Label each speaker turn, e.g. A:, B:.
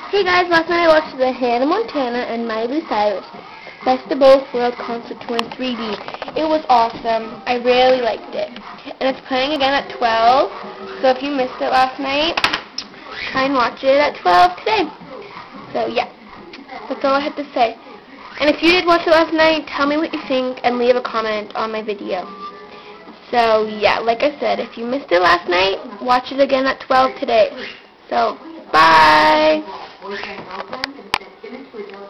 A: Hey guys, last night I watched the Hannah Montana and Miley Cyrus Best of Both Worlds Concert Tour in 3D. It was awesome. I really liked it. And it's playing again at 12, so if you missed it last night, try and watch it at 12 today. So yeah, that's all I had to say. And if you did watch it last night, tell me what you think and leave a comment on my video. So yeah, like I said, if you missed it last night, watch it again at 12 today. So, bye!